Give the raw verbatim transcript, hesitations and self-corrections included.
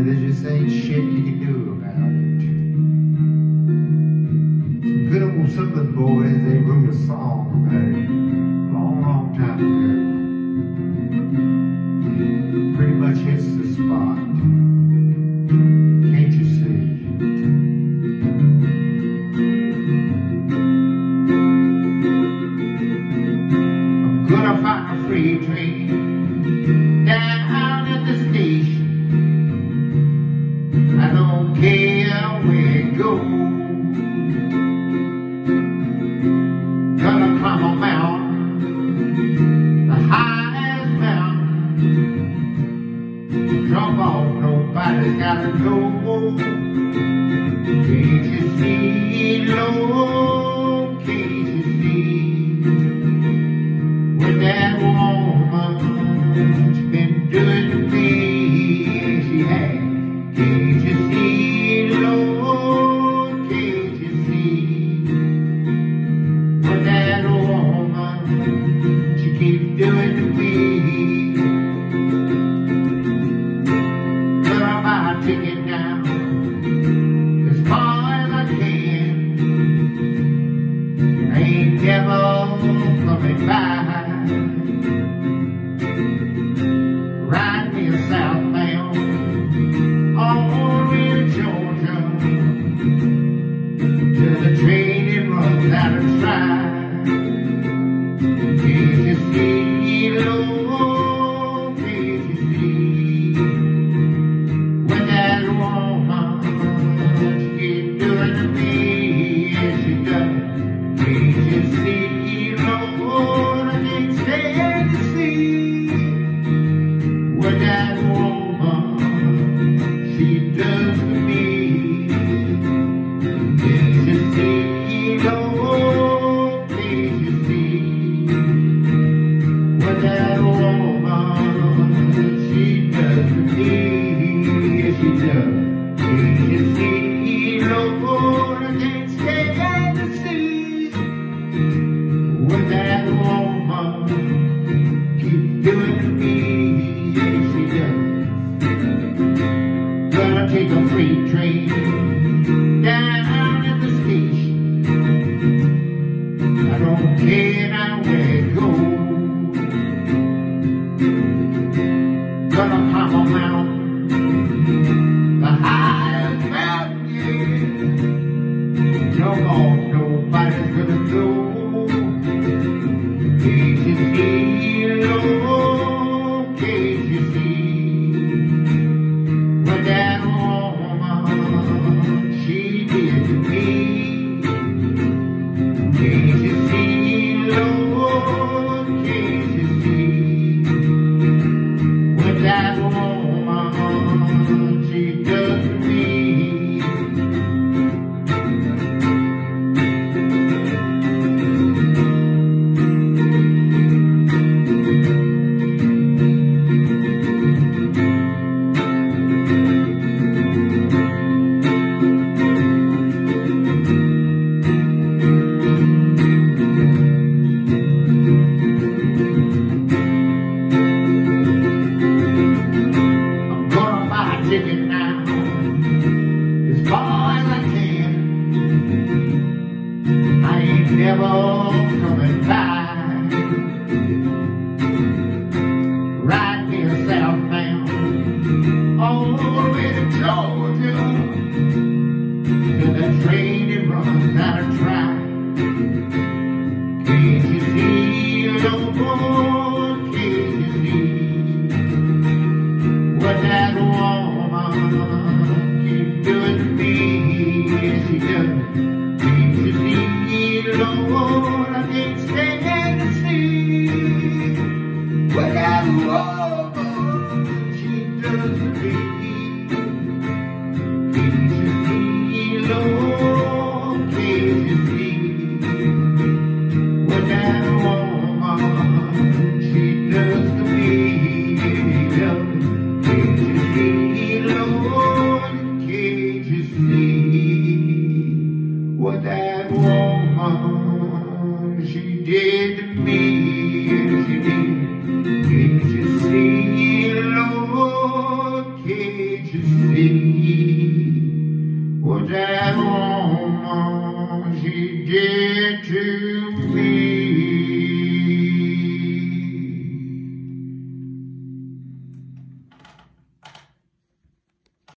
there just ain't shit you can do about it. Some good old Southern boys, they wrote a song about it a long, long time ago. Pretty much hits the spot. Can't you see? I'm gonna find a free train down at the station. I don't care where it goes. Gonna climb a mountain, the highest mountain. Jump off, nobody's gotta know. Can't you see, Lord, can't you see? What that woman's been doing to me, she had. Can't you see, Lord, can't you see? What that woman, she keeps doing to me. Girl, I'm out taking now as far as I can. I ain't never coming back. Ride me southbound all the way to Georgia, till the train it runs out of track. Can't you see, Lord, can't you see? When that woman, she keeps doing to me, yes she does. Can't you see, Lord, I can't stand to see what that woman, she does to me. Can't you see, Lord, can't you see what that woman, she does to me? Yes, she does. Can't you see, Lord, I can't stand to see what that woman keeps doing to me. Yes, she does. Gonna take a freight train down at the station. I don't care now where it goes. Gonna climb a mountain, the highest mountain, yeah. No more, nobody's gonna know. Can't you see, Lord, can't you see? What that woman, she did to me. Can't you see, Lord, can't you see? What that woman, she does to me. Ticket now as far as I can. I ain't never coming back. Ride me southbound all the way to Georgia, till the train it runs out of track. Can't you see, Lord, can't you see what that woman keep doing to me? Yes, she does. Can't you see, Lord, I can't stand to see what that woman, she does to me. Can't you see, Lord, can't you see what that woman, she does to me? Yeah. Can't you see, Lord, can't you see what that woman, she did to me? Yes, she did. Can't you see, Lord, can't you see? me. Was that woman, she did